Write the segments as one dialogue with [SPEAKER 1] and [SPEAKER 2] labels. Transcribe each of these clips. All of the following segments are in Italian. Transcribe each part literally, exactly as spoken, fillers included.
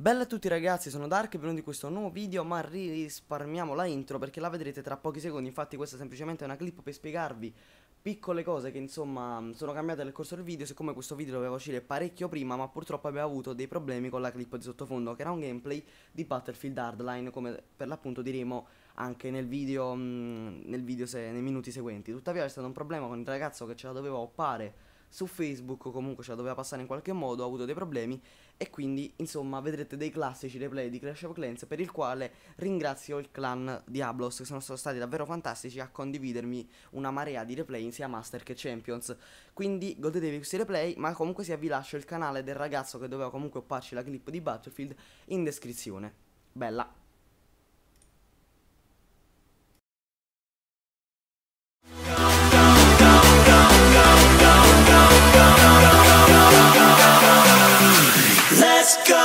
[SPEAKER 1] Bella a tutti ragazzi, sono Dark e benvenuti in questo nuovo video, ma risparmiamo la intro perché la vedrete tra pochi secondi. Infatti questa è semplicemente una clip per spiegarvi piccole cose che insomma sono cambiate nel corso del video. Siccome questo video doveva uscire parecchio prima, ma purtroppo abbiamo avuto dei problemi con la clip di sottofondo, che era un gameplay di Battlefield Hardline, come per l'appunto diremo anche nel video, mh, nel video se, nei minuti seguenti. Tuttavia c'è stato un problema con il ragazzo che ce la doveva oppare su Facebook, o comunque ce la doveva passare in qualche modo, ha avuto dei problemi e quindi insomma vedrete dei classici replay di Clash of Clans, per il quale ringrazio il clan Diablos, che sono stati davvero fantastici a condividermi una marea di replay sia Master che Champions. Quindi godetevi questi replay, ma comunque sia vi lascio il canale del ragazzo che doveva comunque opparci la clip di Battlefield in descrizione. Bella.
[SPEAKER 2] Let's go!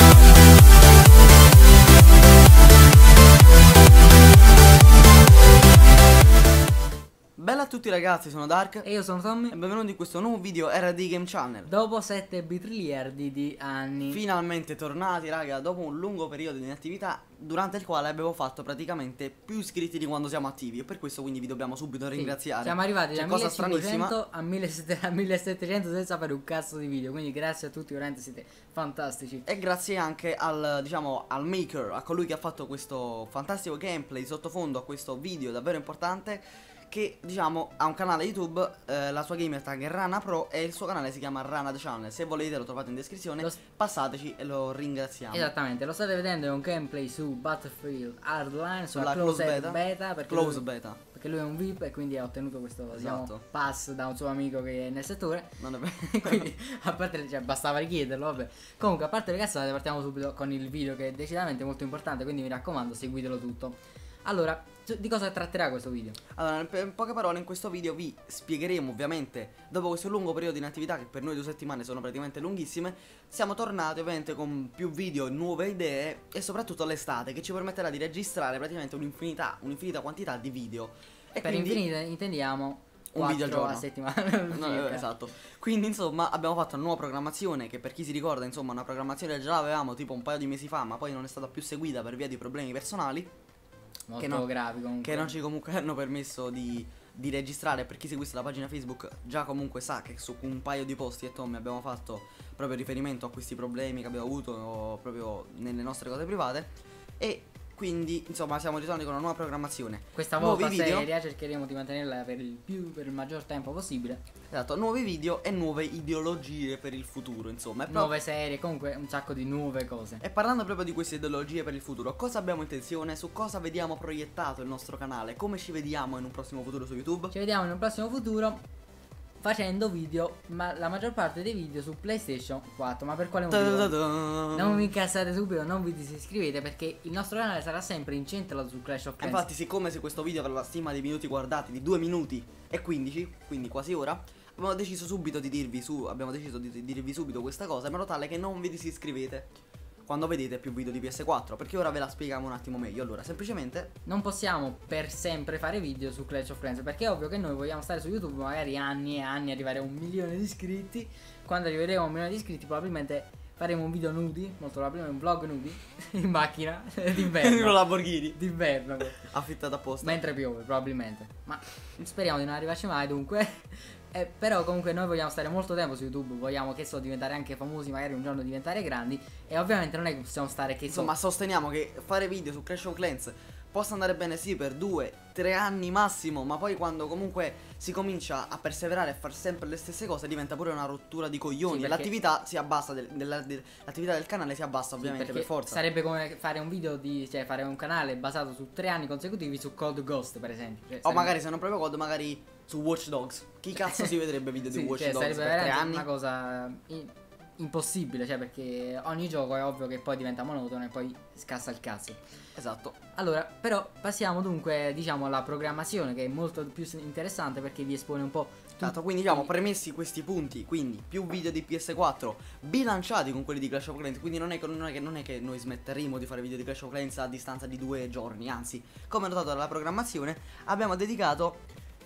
[SPEAKER 1] Bella a tutti ragazzi, sono Dark
[SPEAKER 3] E io sono Tommy.
[SPEAKER 1] e benvenuti in questo nuovo video R D Game Channel.
[SPEAKER 3] Dopo sette bitriliardi di anni
[SPEAKER 1] Finalmente tornati raga, dopo un lungo periodo di inattività, durante il quale abbiamo fatto praticamente più iscritti di quando siamo attivi, e per questo quindi vi dobbiamo subito
[SPEAKER 3] Sì,
[SPEAKER 1] ringraziare.
[SPEAKER 3] siamo arrivati
[SPEAKER 1] C'è
[SPEAKER 3] da
[SPEAKER 1] cosa
[SPEAKER 3] millecinquecento a millesettecento senza fare un cazzo di video. Quindi grazie a tutti, veramente siete fantastici.
[SPEAKER 1] E grazie anche al, diciamo, al maker, a colui che ha fatto questo fantastico gameplay di sottofondo a questo video davvero importante, che diciamo ha un canale YouTube, eh, la sua gamer tag è Rana Pro e il suo canale si chiama Rana The Channel. Se volete lo trovate in descrizione,
[SPEAKER 3] Lo-
[SPEAKER 1] passateci e lo ringraziamo.
[SPEAKER 3] Esattamente, lo state vedendo, è un gameplay su Battlefield Hardline, sulla,
[SPEAKER 1] Sulla
[SPEAKER 3] closed
[SPEAKER 1] close beta.
[SPEAKER 3] beta, perché,
[SPEAKER 1] Close
[SPEAKER 3] lui,
[SPEAKER 1] beta.
[SPEAKER 3] perché lui è un V I P e quindi ha ottenuto questo diciamo,
[SPEAKER 1] Esatto.
[SPEAKER 3] pass da un suo amico che è nel settore.
[SPEAKER 1] Non è vero.
[SPEAKER 3] Quindi a parte, cioè, bastava richiederlo, vabbè. Comunque, a parte le cazzate, partiamo subito con il video, che è decisamente molto importante, quindi mi raccomando, seguitelo tutto. Allora, di cosa tratterà questo video?
[SPEAKER 1] Allora, in poche parole, in questo video vi spiegheremo, ovviamente, dopo questo lungo periodo di inattività, che per noi due settimane sono praticamente lunghissime, siamo tornati ovviamente con più video, nuove idee e soprattutto l'estate, che ci permetterà di registrare praticamente un'infinità, un'infinita quantità di video. E
[SPEAKER 3] Per
[SPEAKER 1] quindi
[SPEAKER 3] infinite intendiamo
[SPEAKER 1] un video al
[SPEAKER 3] quattro
[SPEAKER 1] giorno
[SPEAKER 3] a settimana.
[SPEAKER 1] No, eh,
[SPEAKER 3] circa.
[SPEAKER 1] esatto. Quindi insomma abbiamo fatto una nuova programmazione, che per chi si ricorda insomma una programmazione già l'avevamo tipo un paio di mesi fa, ma poi non è stata più seguita per via di problemi personali
[SPEAKER 3] Molto
[SPEAKER 1] che no-
[SPEAKER 3] gravi comunque.
[SPEAKER 1] che non ci comunque hanno permesso di, di registrare. Per chi seguisse la pagina Facebook già comunque sa che su un paio di posti e Tommy abbiamo fatto proprio riferimento a questi problemi che abbiamo avuto proprio nelle nostre cose private. E quindi insomma siamo ritornati con una nuova programmazione.
[SPEAKER 3] Questa
[SPEAKER 1] Nuovi
[SPEAKER 3] volta
[SPEAKER 1] video.
[SPEAKER 3] seria cercheremo di mantenerla per il più, per il maggior tempo possibile.
[SPEAKER 1] Esatto, nuovi video e nuove ideologie per il futuro, insomma. E, pro-
[SPEAKER 3] Nuove serie, comunque un sacco di nuove cose.
[SPEAKER 1] e parlando proprio di queste ideologie per il futuro, cosa abbiamo intenzione, su cosa vediamo proiettato il nostro canale, come ci vediamo in un prossimo futuro su YouTube?
[SPEAKER 3] Ci vediamo in un prossimo futuro facendo video, ma la maggior parte dei video su PlayStation quattro. Ma per quale motivo?
[SPEAKER 1] Ta-da-da-da.
[SPEAKER 3] Non vi incazzate subito, non vi disiscrivete, perché il nostro canale sarà sempre incentrato su Clash of Clans.
[SPEAKER 1] Infatti, siccome se questo video avrà la stima di minuti guardati di due minuti e quindici, quindi quasi ora, abbiamo deciso subito di dirvi su, abbiamo deciso di, di dirvi subito questa cosa, in modo tale che non vi disiscrivete quando vedete più video di P S quattro, perché ora ve la spieghiamo un attimo meglio. Allora, semplicemente
[SPEAKER 3] Non possiamo per sempre fare video su Clash of Clans, perché è ovvio che noi vogliamo stare su YouTube magari anni e anni, arrivare a un milione di iscritti. Quando arriveremo a un milione di iscritti probabilmente faremo un video nudi, molto probabilmente un vlog nudi, in macchina,
[SPEAKER 1] una
[SPEAKER 3] d'inverno.
[SPEAKER 1] Lamborghini
[SPEAKER 3] D'inverno,
[SPEAKER 1] affittata apposta.
[SPEAKER 3] mentre piove probabilmente. Ma speriamo di non arrivarci mai dunque. Eh, però comunque noi vogliamo stare molto tempo su YouTube, vogliamo che so diventare anche famosi, magari un giorno diventare grandi. E ovviamente non è che possiamo stare che so,
[SPEAKER 1] Insomma, sosteniamo che fare video su Clash of Clans possa andare bene sì per due, tre anni massimo, ma poi quando comunque si comincia a perseverare e far sempre le stesse cose diventa pure una rottura di coglioni.
[SPEAKER 3] Sì, perché-
[SPEAKER 1] L'attività si abbassa, del, della- de- l'attività del canale si abbassa
[SPEAKER 3] sì,
[SPEAKER 1] ovviamente
[SPEAKER 3] perché
[SPEAKER 1] per forza.
[SPEAKER 3] sarebbe come fare un video di, cioè fare un canale basato su tre anni consecutivi su Cold Ghost per esempio. Cioè,
[SPEAKER 1] O
[SPEAKER 3] sarebbe-
[SPEAKER 1] magari se non proprio code, magari su Watch Dogs. Chi cazzo si vedrebbe video di
[SPEAKER 3] sì,
[SPEAKER 1] Watch
[SPEAKER 3] cioè,
[SPEAKER 1] Dogs
[SPEAKER 3] sarebbe
[SPEAKER 1] per tre
[SPEAKER 3] veramente
[SPEAKER 1] anni?
[SPEAKER 3] una cosa in- impossibile, cioè perché ogni gioco è ovvio che poi diventa monotono e poi scassa il cazzo.
[SPEAKER 1] Esatto.
[SPEAKER 3] Allora, però passiamo dunque, diciamo, alla programmazione, che è molto più interessante perché vi espone un po'
[SPEAKER 1] Esatto, quindi diciamo premessi questi punti, quindi più video di P S quattro bilanciati con quelli di Clash of Clans, quindi non è, che- non è che, non è che noi smetteremo di fare video di Clash of Clans a distanza di due giorni, anzi, come notato dalla programmazione, abbiamo dedicato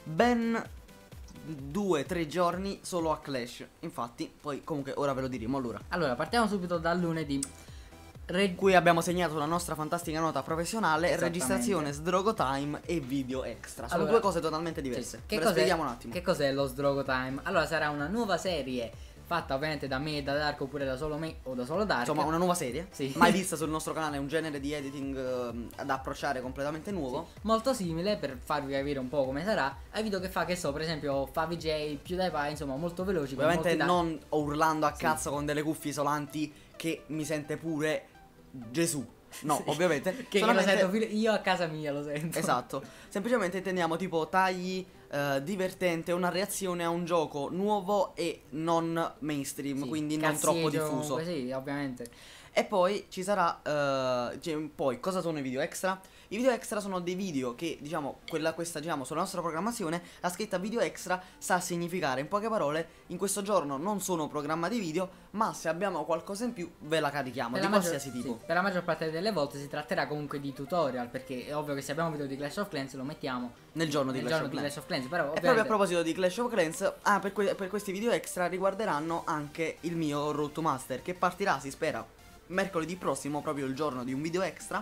[SPEAKER 1] ben due tre giorni solo a Clash. Infatti, poi comunque ora ve lo diremo. Allora,
[SPEAKER 3] Allora, partiamo subito dal lunedì. Re-
[SPEAKER 1] cui abbiamo segnato la nostra fantastica nota professionale,
[SPEAKER 3] Esattamente.
[SPEAKER 1] registrazione, Sdrogo Time e video extra. Sono
[SPEAKER 3] Allora,
[SPEAKER 1] due cose totalmente diverse.
[SPEAKER 3] Sì.
[SPEAKER 1] Ve
[SPEAKER 3] Che
[SPEAKER 1] le
[SPEAKER 3] cos'è,
[SPEAKER 1] spieghiamo un attimo.
[SPEAKER 3] che cos'è lo Sdrogo Time? Allora sarà una nuova serie fatta ovviamente da me e da Dark, oppure da solo me o da solo Dark.
[SPEAKER 1] Insomma, una nuova serie,
[SPEAKER 3] Sì.
[SPEAKER 1] mai vista sul nostro canale, un genere di editing eh, da approcciare completamente nuovo.
[SPEAKER 3] Molto simile, per farvi capire un po' come sarà, ai video che fa, che so, per esempio Favij, PewDiePie, insomma molto veloci. con
[SPEAKER 1] Ovviamente
[SPEAKER 3] molti ta-
[SPEAKER 1] non urlando a
[SPEAKER 3] Sì.
[SPEAKER 1] cazzo con delle cuffie isolanti che mi sente pure Gesù. No,
[SPEAKER 3] Sì.
[SPEAKER 1] ovviamente.
[SPEAKER 3] Che, che lo
[SPEAKER 1] solamente-
[SPEAKER 3] sento, filo- io a casa mia lo sento.
[SPEAKER 1] Esatto. Semplicemente intendiamo tipo tagli eh, divertente, una reazione a un gioco nuovo e non mainstream,
[SPEAKER 3] Sì,
[SPEAKER 1] quindi non troppo
[SPEAKER 3] cazzieggio,
[SPEAKER 1] diffuso.
[SPEAKER 3] comunque, sì, ovviamente.
[SPEAKER 1] E poi ci sarà eh, cioè, poi cosa sono i video extra? I video extra sono dei video che, diciamo, quella questa diciamo sulla nostra programmazione, la scritta video extra sa a significare, in poche parole, in questo giorno non sono programma di video, ma se abbiamo qualcosa in più ve la carichiamo
[SPEAKER 3] Per
[SPEAKER 1] di
[SPEAKER 3] la maggior-
[SPEAKER 1] qualsiasi tipo.
[SPEAKER 3] sì, per la maggior parte delle volte si tratterà comunque di tutorial, perché è ovvio che se abbiamo un video di Clash of Clans lo mettiamo
[SPEAKER 1] Nel giorno di
[SPEAKER 3] nel
[SPEAKER 1] Clash
[SPEAKER 3] giorno
[SPEAKER 1] of
[SPEAKER 3] di
[SPEAKER 1] Clans.
[SPEAKER 3] Clash of Clans. Però
[SPEAKER 1] E
[SPEAKER 3] ovviamente
[SPEAKER 1] proprio a proposito di Clash of Clans, ah, per, que- per questi video extra riguarderanno anche il mio Road to Master, che partirà, si spera, mercoledì prossimo, proprio il giorno di un video extra.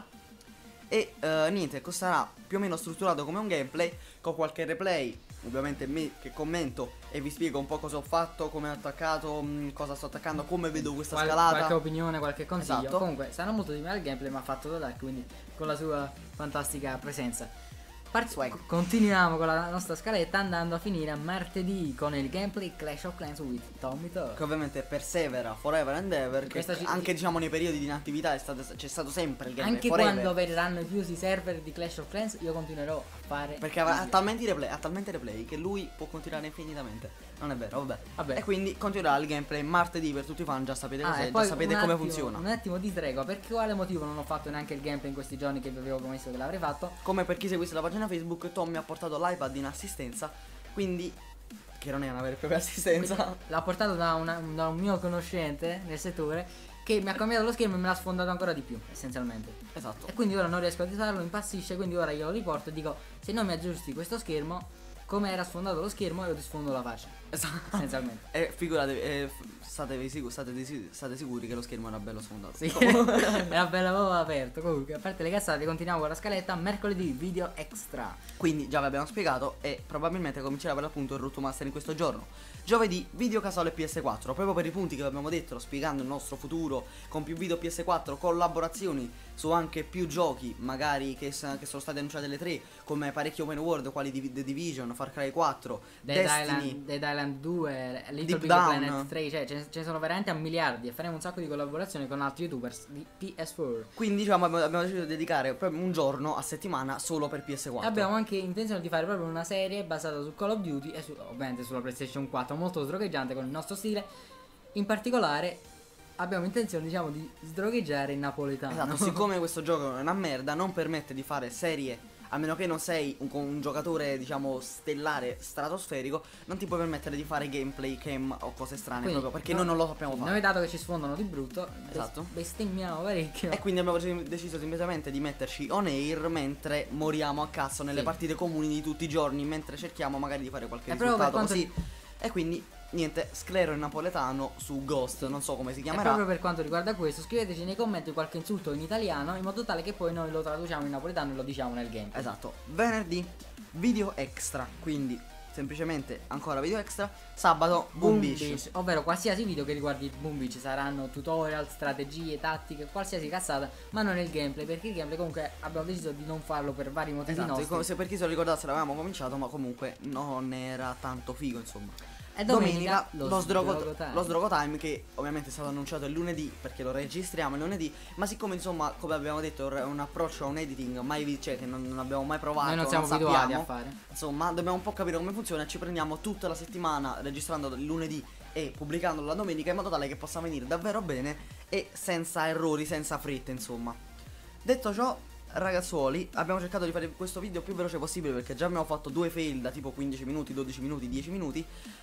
[SPEAKER 1] E eh, niente, sarà più o meno strutturato come un gameplay, con qualche replay, ovviamente me che commento e vi spiego un po' cosa ho fatto, come ho attaccato, mh, cosa sto attaccando, come vedo questa
[SPEAKER 3] qual-
[SPEAKER 1] scalata.
[SPEAKER 3] qualche opinione, qualche consiglio.
[SPEAKER 1] Esatto.
[SPEAKER 3] Comunque sarà molto simile al gameplay, ma fatto da Dark, quindi con la sua fantastica presenza. Part-
[SPEAKER 1] Swag.
[SPEAKER 3] co- continuiamo con la nostra scaletta, andando a finire a martedì con il gameplay Clash of Clans with Tommy Talk.
[SPEAKER 1] Che ovviamente persevera forever and ever, che
[SPEAKER 3] Questa ci-
[SPEAKER 1] anche diciamo nei periodi di inattività è stato- c'è stato sempre il gameplay
[SPEAKER 3] Anche
[SPEAKER 1] forever.
[SPEAKER 3] quando verranno chiusi i server di Clash of Clans, io continuerò a fare
[SPEAKER 1] Perché ha
[SPEAKER 3] video.
[SPEAKER 1] talmente replay, ha talmente replay che lui può continuare infinitamente. Non è vero, vabbè.
[SPEAKER 3] Vabbè.
[SPEAKER 1] E quindi continuerà il gameplay martedì per tutti i fan, già sapete
[SPEAKER 3] Ah,
[SPEAKER 1] cos'è,
[SPEAKER 3] e
[SPEAKER 1] già
[SPEAKER 3] poi
[SPEAKER 1] sapete
[SPEAKER 3] un
[SPEAKER 1] come
[SPEAKER 3] attimo-
[SPEAKER 1] funziona.
[SPEAKER 3] Un attimo di tregua, per quale motivo non ho fatto neanche il gameplay in questi giorni che vi avevo promesso che l'avrei fatto?
[SPEAKER 1] Come per chi seguisse la pagina Facebook, Tommy ha portato l'iPad in assistenza, quindi che non è una vera e propria assistenza.
[SPEAKER 3] L'ha portato da, una- da un mio conoscente nel settore che mi ha cambiato lo schermo e me l'ha sfondato ancora di più, essenzialmente.
[SPEAKER 1] Esatto.
[SPEAKER 3] E quindi ora non riesco a usarlo, impazzisce, quindi ora io lo riporto e dico: se non mi aggiusti questo schermo, come era sfondato lo schermo, io ti sfondo la faccia.
[SPEAKER 1] Esatto.
[SPEAKER 3] Essenzialmente.
[SPEAKER 1] E figuratevi, eh, f- statevi sicu- state, di- state sicuri che lo schermo era bello sfondato.
[SPEAKER 3] Sì, era bello proprio aperto. Comunque, a parte le cazzate, continuiamo con la scaletta. Mercoledì video extra.
[SPEAKER 1] Quindi già vi abbiamo spiegato e probabilmente comincerà per l'appunto il Road to Master in questo giorno. Giovedì video casale P S quattro, proprio per i punti che vi abbiamo detto, spiegando il nostro futuro con più video P S quattro, collaborazioni su anche più giochi, magari che, s- che sono stati annunciati alle tre, come parecchi open world, quali Div- The Division, Far Cry quattro,
[SPEAKER 3] Dead
[SPEAKER 1] Destiny.
[SPEAKER 3] Island, Dead Island due, Little
[SPEAKER 1] Deep
[SPEAKER 3] Big
[SPEAKER 1] Down.
[SPEAKER 3] Planet tre, cioè ce ne, ce ne sono veramente a miliardi e faremo un sacco di collaborazioni con altri youtubers di P S quattro.
[SPEAKER 1] Quindi diciamo abbiamo, abbiamo deciso di dedicare proprio un giorno a settimana solo per P S quattro.
[SPEAKER 3] E abbiamo anche intenzione di fare proprio una serie basata su Call of Duty e su, ovviamente sulla PlayStation quattro, molto sdrogheggiante con il nostro stile. In particolare abbiamo intenzione, diciamo, di sdrogheggiare il napoletano.
[SPEAKER 1] Esatto, siccome questo gioco è una merda, non permette di fare serie, a meno che non sei un, un giocatore, diciamo, stellare, stratosferico, non ti puoi permettere di fare gameplay, cam o cose strane,
[SPEAKER 3] Quindi,
[SPEAKER 1] proprio perché
[SPEAKER 3] no-
[SPEAKER 1] noi non lo sappiamo fare.
[SPEAKER 3] Noi, dato che ci sfondano di brutto, bes-
[SPEAKER 1] Esatto.
[SPEAKER 3] bestemmiamo parecchio.
[SPEAKER 1] E quindi abbiamo dec- deciso semplicemente di metterci on air mentre moriamo a cazzo nelle
[SPEAKER 3] Sì.
[SPEAKER 1] partite comuni di tutti i giorni, mentre cerchiamo magari di fare qualche
[SPEAKER 3] E proprio per
[SPEAKER 1] risultato
[SPEAKER 3] quanto
[SPEAKER 1] così. E quindi niente, sclero il napoletano su Ghost, non so come si
[SPEAKER 3] E
[SPEAKER 1] chiamerà.
[SPEAKER 3] proprio per quanto riguarda questo, scriveteci nei commenti qualche insulto in italiano in modo tale che poi noi lo traduciamo in napoletano e lo diciamo nel game.
[SPEAKER 1] Esatto, venerdì video extra, quindi semplicemente ancora video extra. Sabato Boom Beach.
[SPEAKER 3] Beach, ovvero qualsiasi video che riguardi Boom Beach, saranno tutorial, strategie, tattiche, qualsiasi cazzata, ma non il gameplay, perché il gameplay comunque abbiamo deciso di non farlo per vari motivi
[SPEAKER 1] Esatto,
[SPEAKER 3] nostri.
[SPEAKER 1] come se per chi se lo ricordasse l'avevamo cominciato, ma comunque non era tanto figo, insomma.
[SPEAKER 3] E domenica, lo,
[SPEAKER 1] lo,
[SPEAKER 3] sdrogo
[SPEAKER 1] sdrogo,
[SPEAKER 3] time.
[SPEAKER 1] lo sdrogo time, che ovviamente è stato annunciato il lunedì perché lo registriamo il lunedì, ma siccome insomma come abbiamo detto è un approccio a un editing mai vi- cioè, che non, non abbiamo mai provato,
[SPEAKER 3] Noi non siamo abituati
[SPEAKER 1] sappiamo,
[SPEAKER 3] a fare.
[SPEAKER 1] insomma dobbiamo un po' capire come funziona e ci prendiamo tutta la settimana registrando il lunedì e pubblicandolo la domenica in modo tale che possa venire davvero bene e senza errori, senza fretta, insomma. Detto ciò, ragazzuoli, abbiamo cercato di fare questo video più veloce possibile perché già abbiamo fatto due fail da tipo quindici minuti, dodici minuti, dieci minuti,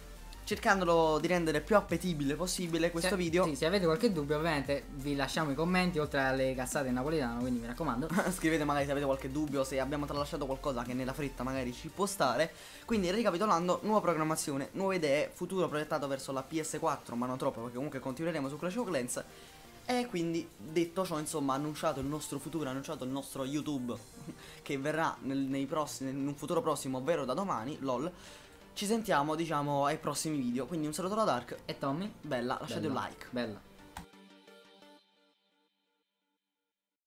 [SPEAKER 1] cercandolo di rendere più appetibile possibile questo
[SPEAKER 3] se,
[SPEAKER 1] video.
[SPEAKER 3] Sì, se avete qualche dubbio ovviamente vi lasciamo i commenti oltre alle cazzate in napoletano, quindi mi raccomando.
[SPEAKER 1] Scrivete magari se avete qualche dubbio, se abbiamo tralasciato qualcosa che nella fretta magari ci può stare. Quindi ricapitolando, nuova programmazione, nuove idee, futuro proiettato verso la P S quattro, ma non troppo perché comunque continueremo su Clash of Clans. E quindi detto ciò, insomma, annunciato il nostro futuro, annunciato il nostro YouTube che verrà nel, nei prossimi, in un futuro prossimo, ovvero da domani, lol. Ci sentiamo, diciamo, ai prossimi video. Quindi un saluto da Dark
[SPEAKER 3] E Tommy?
[SPEAKER 1] Bella, lasciate
[SPEAKER 3] Bella.
[SPEAKER 1] un like.
[SPEAKER 3] Bella.